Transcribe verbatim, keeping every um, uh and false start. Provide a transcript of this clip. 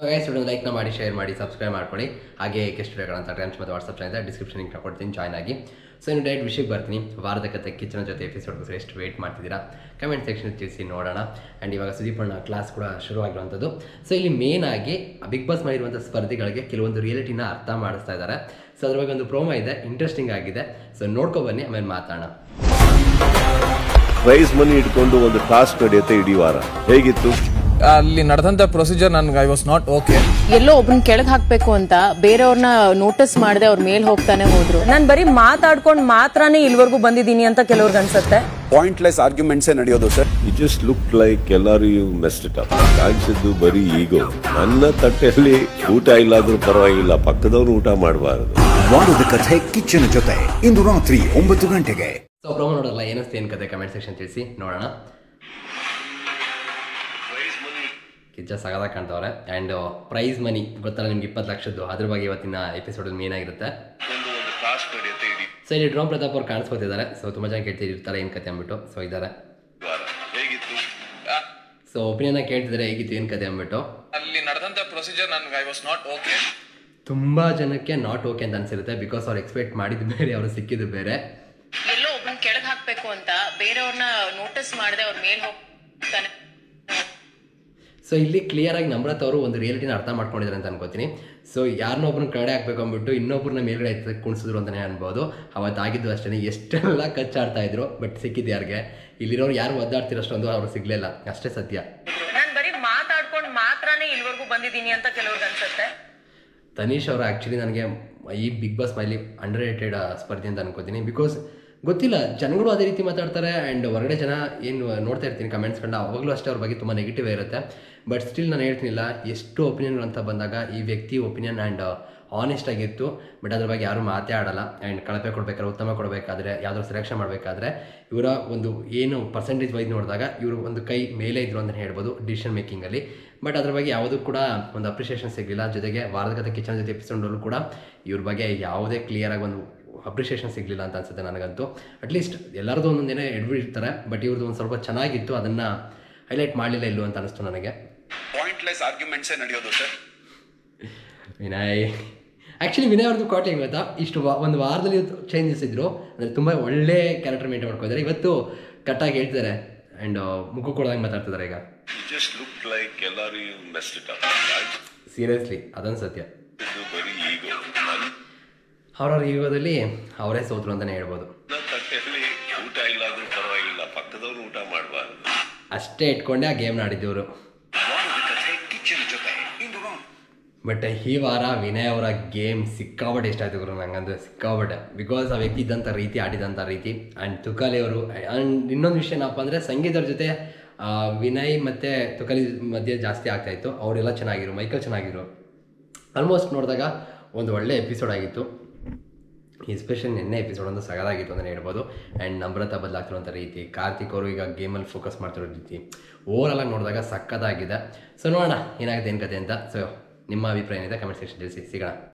Guys video ಲೈಕ್ನ ಮಾಡಿ share ಮಾಡಿ subscribe ಮಾಡ್ಕೊಳ್ಳಿ. ಹಾಗೆ ಗೆಸ್ಟ್ ವಿಡಿಯೋಗಳಂತ ಟೈಮ್ಸ್ ಮತ್ತು ವಾಟ್ಸಪ್ ಚಾನಲ್ ಡಿಸ್ಕ್ರಿಪ್ಷನ್ ಲಿಂಕ್ ಕೊಡ್ತೀನಿ, ಜಾಯ್ನ್ ಆಗಿ. ಸೊ ಇನ್ನು ಡೈರೆಕ್ಟ್ ವಿಷಯಕ್ಕೆ ಬರ್ತೀನಿ. ವಾರದ ಕತೆ ಕಿಚ್ಚನ ಜೊತೆ ಎಪಿಸೋಡ್ಗೋಸ್ಕರ ಎಷ್ಟು ವೇಟ್ ಮಾಡ್ತಿದ್ದೀರಾ ಕಮೆಂಟ್ ಸೆಕ್ಷನ್ ತಿಳಿಸಿ ನೋಡೋಣ. ಆ್ಯಂಡ್ ಇವಾಗ ಸುದೀಪ್ ಅಣ್ಣ ಕ್ಲಾಸ್ ಕೂಡ ಶುರುವಾಗಿರುವಂಥದ್ದು. ಸೊ ಇಲ್ಲಿ ಮೇನ್ ಆಗಿ ಬಿಗ್ ಬಾಸ್ ಮಾಡಿರುವಂಥ ಸ್ಪರ್ಧಿಗಳಿಗೆ ಕೆಲವೊಂದು ರಿಯಾಲಿಟಿನ ಅರ್ಥ ಮಾಡಿಸ್ತಾ ಇದ್ದಾರೆ. ಸೊ ಅದ್ರ ಬಗ್ಗೆ ಒಂದು ಪ್ರೋಮೋ ಇದೆ, ಇಂಟ್ರೆಸ್ಟಿಂಗ್ ಆಗಿದೆ. ಸೊ ನೋಡ್ಕೊ ಬನ್ನಿ, ಆಮೇಲೆ ಮಾತಾಡೋಣ. ಪ್ರೈಸ್ ಮನಿ ಇಟ್ಕೊಂಡು ಒಂದು ಟಾಸ್ಕ್ ನಡೆಯುತ್ತೆ ಇಡೀ ವಾರ. ಹೇಗಿತ್ತು ಅಲ್ಲಿ ನಡೆದಂತ ಪ್ರೊಸೀಜರ್? ನನ್ಗೆ ಐ ವಾಸ್ ನಾಟ್ ಓಕೆ. ಎಲ್ಲೋ ಒಬ್ಬನ ಕೆಳಗೆ ಹಾಕ್ಬೇಕು ಅಂತ ಬೇರೆಯವ್ರನ್ನ ನೋಟಿಸ್ ಮಾಡದೆ ಅವ್ರ ಮೇಲೆ ಹೋಗ್ತಾನೆ ಹೋದ್ರು. ನಾನು ಬರೀ ಮಾತಾಡ್ಕೊಂಡು ಮಾತ್ರನೇ ಇಲ್ವರೆಗೂ ಬಂದಿದ್ದೀನಿ ಅಂತ ಕೆಲವ್ರಿಗೆ ಅನ್ಸುತ್ತೆ. ಪಾಯಿಂಟ್ಲೆಸ್ ಆರ್ಗ್ಯುಮೆಂಟ್ಸೇ ನಡೆಯೋದು sir. It just look like ಎಲ್ಲರೂ ಯು ಮೆಸ್ಡ್ ಇಟ್ ಅಪ್. ಕಾಣಿಸಿದ್ದು ಬರೀ ಈಗೋ. ನನ್ನ ತಟ್ಟೆಯಲ್ಲಿ ಊಟ ಇಲ್ಲಾದ್ರೂ ಪರವಾಗಿಲ್ಲ, ಪಕ್ಕದವ್ರು ಊಟ ಮಾಡಬಾರದು. ವಾರದ ಕಥೆ ಕಿಚ್ಚನ ಜೊತೆ ಇಂದು ರಾತ್ರಿ ಒಂಬತ್ತು ಗಂಟೆಗೆ. ಸೊ ಪ್ರೋಮೋ ನೋಡಲ್ಲ, ಏನಸ್ತೆ ಏನು ಕತೆ ಕಮೆಂಟ್ ಸೆಕ್ಷನ್ ತಿಳಿಸಿ ನೋಡೋಣ. ಕಿಚ್ಚ ಸಗದಾಗ ಕಾಣ್ತವ್ರೆ. ಆ್ಯಂಡ್ ಪ್ರೈಸ್ ಮನಿ ಗೊತ್ತಲ್ಲ ನಿಮ್ಗೆ, ಇಪ್ಪತ್ತು ಲಕ್ಷದ್ದು. ಅದ್ರ ಬಗ್ಗೆ ಇವತ್ತಿನ ಎಪಿಸೋಡಲ್ಲಿ ಮೇನ್ ಆಗಿರುತ್ತೆ. ಸೊ ಇಲ್ಲಿ ಡ್ರೋಮ್ ಪ್ರತಾಪ್ ಅವ್ರು ಕಾಣಿಸ್ಕೊತಿದ್ದಾರೆ. ಸೊ ತುಂಬ ಜನ ಕೇಳ್ತಿದ್ರು ಇರ್ತಾರೆ ಏನು ಕತೆ ಅಂದ್ಬಿಟ್ಟು. ಸೊ ಇದ್ದಾರೆ. ಸೊ ಒಪಿನಿಯನ್ ಕೇಳ್ತಿದ್ದಾರೆ ಹೇಗಿತ್ತು ಏನು ಕತೆ ಅಂದ್ಬಿಟ್ಟು. ಅಲ್ಲಿ ನಡೆದಂತ ಪ್ರೊಸೀಜರ್ ನನ್ಗೆ ಐ ವಾಸ್ ನಾಟ್ ಓಕೆ. ತುಂಬ ಜನಕ್ಕೆ ನಾಟ್ ಓಕೆ ಅಂತ ಅನ್ಸಿರುತ್ತೆ. ಬಿಕಾಸ್ ಅವ್ರು ಎಕ್ಸ್ಪೆಕ್ಟ್ ಮಾಡಿದ್ದು ಬೇರೆ, ಅವರು ಸಿಕ್ಕಿದ್ದು ಬೇರೆ. ಎಲ್ಲೋ ಒಬ್ಬನ ಕೆಳಗೆ ಹಾಕ್ಬೇಕು ಅಂತ ಬೇರೆಯವ್ರನ್ನ ನೋಟಿಸ್ ಮಾಡದೆ ಅವ್ರ ಮೇಲೆ ಹೋಗ್ತಾನೆ. ಸೊ ಇಲ್ಲಿ ಕ್ಲಿಯರಾಗಿ ನಮ್ರತ್ ಅವರು ಒಂದು ರಿಯಾಲಿಟಿನ ಅರ್ಥ ಮಾಡ್ಕೊಂಡಿದ್ದಾರೆ ಅಂತ ಅನ್ಕೋತೀನಿ. ಸೊ ಯಾರನ್ನೊಬ್ಬರನ್ನ ಕಡೆ ಹಾಕ್ಬೇಕು ಅಂದ್ಬಿಟ್ಟು ಇನ್ನೊಬ್ಬರನ್ನ ಮೇಲ್ಗಡೆ ಎತ್ತ ಕುಣಿಸಿದ್ರು ಅಂತಲೇ ಅನ್ಬೋದು. ಅವತ್ತಾಗಿದ್ದು ಅಷ್ಟೇ, ಎಷ್ಟೆಲ್ಲ ಕಚ್ಚಾಡ್ತಾ ಇದ್ರು. ಬಟ್ ಸಿಕ್ಕಿದ್ದು ಯಾರಿಗೆ? ಇಲ್ಲಿರೋರು ಯಾರು ಒದ್ದಾಡ್ತಿರೋಷ್ಟೊಂದು ಅವ್ರು ಸಿಗ್ಲಿಲ್ಲ, ಅಷ್ಟೇ ಸತ್ಯ. ನಾನು ಬರೀ ಮಾತಾಡ್ಕೊಂಡು ಮಾತ್ರನೇ ಇಲ್ವರೆಗೂ ಬಂದಿದ್ದೀನಿ ಅಂತ ಕೆಲವ್ರಿಗೆ ಅನ್ಸುತ್ತೆ. ತನೀಶ್ ಅವರು ಆ್ಯಕ್ಚುಲಿ ನನಗೆ ಈ ಬಿಗ್ ಬಾಸ್ ಮೈಲಿ ಅಂಡರ್ ರೇಟೆಡ್ ಸ್ಪರ್ಧೆ ಅಂತ ಅನ್ಕೋತೀನಿ. ಬಿಕಾಸ್ ಗೊತ್ತಿಲ್ಲ, ಜನಗಳು ಅದೇ ರೀತಿ ಮಾತಾಡ್ತಾರೆ. ಆ್ಯಂಡ್ ಹೊರಗಡೆ ಜನ ಏನು ನೋಡ್ತಾ ಇರ್ತೀನಿ ಕಮೆಂಟ್ಸ್ ಕಂಡು, ಅವಾಗಲೂ ಅಷ್ಟೇ ಅವ್ರ ಬಗ್ಗೆ ತುಂಬ ನೆಗೆಟಿವ್ ಇರುತ್ತೆ. ಬಟ್ ಸ್ಟಿಲ್ ನಾನು ಹೇಳ್ತೀನಿಲ್ಲ, ಎಷ್ಟು ಒಪಿನಿಯನ್ಗಳು ಅಂತ ಬಂದಾಗ ಈ ವ್ಯಕ್ತಿ ಒಪಿನಿಯನ್ ಆ್ಯಂಡ್ ಆನೆಸ್ಟ್ ಆಗಿತ್ತು. ಬಟ್ ಅದ್ರ ಬಗ್ಗೆ ಯಾರೂ ಮಾತೇ ಆಡಲ್ಲ. ಆ್ಯಂಡ್ ಕಳಪೆ ಕೊಡಬೇಕಾದ್ರೆ, ಉತ್ತಮ ಕೊಡಬೇಕಾದ್ರೆ, ಯಾವುದಾದ್ರು ಸೆಲೆಕ್ಷನ್ ಮಾಡಬೇಕಾದ್ರೆ ಇವರ ಒಂದು ಏನು ಪರ್ಸೆಂಟೇಜ್ ವೈಸ್ ನೋಡಿದಾಗ ಇವರು ಒಂದು ಕೈ ಮೇಲೆ ಇದ್ರು ಅಂತ ಹೇಳ್ಬೋದು ಡಿಸಿಷನ್ ಮೇಕಿಂಗಲ್ಲಿ. ಬಟ್ ಅದ್ರ ಬಗ್ಗೆ ಯಾವುದೂ ಕೂಡ ಒಂದು ಅಪ್ರಿಷಿಯೇಷನ್ ಸಿಗಲಿಲ್ಲ. ಜೊತೆಗೆ ವಾರದ ಕತೆ ಕಿಚನ್ ಜೊತೆ ಎಪಿಸೋಡಲ್ಲೂ ಕೂಡ ಇವ್ರ ಬಗ್ಗೆ ಯಾವುದೇ ಕ್ಲಿಯರಾಗಿ ಒಂದು ಅಪ್ರಿಷಿಯೇಷನ್ ಸಿಗಲಿಲ್ಲ ಅಂತ ಅನ್ಸುತ್ತೆ ನನಗಂತೂ. ಅಟ್ಲೀಸ್ಟ್ ಎಲ್ಲರದ್ದು ಒಂದೊಂದೇನೆ ಎಡ್ಬಿಡ್ತಾರೆ. ಬಟ್ ಇವ್ರದ್ದು ಒಂದು ಸ್ವಲ್ಪ ಚೆನ್ನಾಗಿತ್ತು, ಅದನ್ನು ಹೈಲೈಟ್ ಮಾಡಲಿಲ್ಲ ಇಲ್ಲೂ ಅಂತ ಅನಿಸ್ತು ನನಗೆ. ಪಾಯಿಂಟ್ಲೆಸ್ ಆರ್ಗ್ಯುಮೆಂಟ್ಸೇ ನಡೆಯೋದು ಸರ್. ವಿನಯ್ ಆ್ಯಕ್ಚುಲಿ ವಿನಯ್ ಅವ್ರದ್ದು ಕಾಟ್ ಹೆಂಗೆ ಗೊತ್ತಾ, ಇಷ್ಟು ಒಂದು ವಾರದಲ್ಲಿ ಚೇಂಜಸ್ ಇದ್ರು. ಅಂದರೆ ತುಂಬ ಒಳ್ಳೆ ಕ್ಯಾರೆಕ್ಟರ್ ಮೇಂಟೈನ್ ಮಾಡ್ಕೊಂಡಿದ್ದಾರೆ. ಇವತ್ತು ಕಟ್ಟಾಗಿ ಹೇಳ್ತಿದ್ದಾರೆ ಆ್ಯಂಡ್ ಮುಖ ಕೊಡೋದಂಗೆ ಮಾತಾಡ್ತಿದ್ದಾರೆ. ಈಗ ಜಸ್ಟ್ ಲುಕ್ ಲೈಕ್ ಎಲ್ಲರೂ you messed it up. Seriously ಅದೊಂದು ಸತ್ಯ. ಬರೀ ಈಗೋ. ಅವ್ರವ್ರ ಯುಗದಲ್ಲಿ ಅವರೇ ಸೋತರು ಅಂತಲೇ ಹೇಳ್ಬೋದು. ನನ್ನ ತಟ್ಟೆಯಲ್ಲಿ ಊಟ ಇಲ್ಲಾದ್ರೂ ಪರವಾಗಿಲ್ಲ, ಪಕ್ಕದವ್ರು ಊಟ ಮಾಡಬಾರದು. ಅಷ್ಟೇ ಇಟ್ಕೊಂಡೆ ಆ ಗೇಮ್ನ ಆಡಿದ್ದವರು. ಬಟ್ ಈ ವಾರ ವಿನಯ್ ಅವರ ಗೇಮ್ ಸಿಕ್ಕಾಬಟ್ಟೆ ಇಷ್ಟ ಆಯ್ತು ಗುರು ನಂಗಂದ್ರೆ, ಸಿಕ್ಕಾಬಟ್ಟೆ. ಬಿಕಾಸ್ ಆ ವ್ಯಕ್ತಿ ಇದ್ದಂಥ ರೀತಿ, ಆಡಿದಂಥ ರೀತಿ. ಆ್ಯಂಡ್ ತುಕಾಲಿ ಅವರು. ಆ್ಯಂಡ್ ಇನ್ನೊಂದು ವಿಷಯ ಏನಪ್ಪ ಅಂದರೆ, ಸಂಗೀತವ್ರ ಜೊತೆ ವಿನಯ್ ಮತ್ತು ತುಕಾಲಿ ಮಧ್ಯೆ ಜಾಸ್ತಿ ಆಗ್ತಾಯಿತ್ತು. ಅವರೆಲ್ಲ ಚೆನ್ನಾಗಿರು, ಮೈಕಲ್ ಚೆನ್ನಾಗಿರು. ಆಲ್ಮೋಸ್ಟ್ ನೋಡಿದಾಗ ಒಂದು ಒಳ್ಳೆ ಎಪಿಸೋಡ್ ಆಗಿತ್ತು. ಎಸ್ಪೆಷಲಿ ನಿನ್ನೆ ಎಪಿಸೋಡ್ ಒಂದು ಸಗದಾಗಿತ್ತು ಅಂತಲೇ ಹೇಳ್ಬೋದು. ಆ್ಯಂಡ್ ನಮ್ರತ ಬದಲಾಗ್ತಿರುವಂಥ ರೀತಿ, ಕಾರ್ತಿಕ್ ಅವರು ಈಗ ಗೇಮಲ್ಲಿ ಫೋಕಸ್ ಮಾಡ್ತಿರೋ ರೀತಿ, ಓವರಾಲ್ ಆಗಿ ನೋಡಿದಾಗ ಸಕ್ಕತ್ತಾಗಿದೆ. ಸೊ ನೋಡೋಣ ಏನಾಗುತ್ತೆ ಏನು ಕತೆ ಅಂತ. ಸೊ ನಿಮ್ಮ ಅಭಿಪ್ರಾಯ ಏನಿದೆ ಕಮೆಂಟ್ ಸೆಕ್ಷನ್ ತಿಳಿಸಿ. ಸಿಗೋಣ.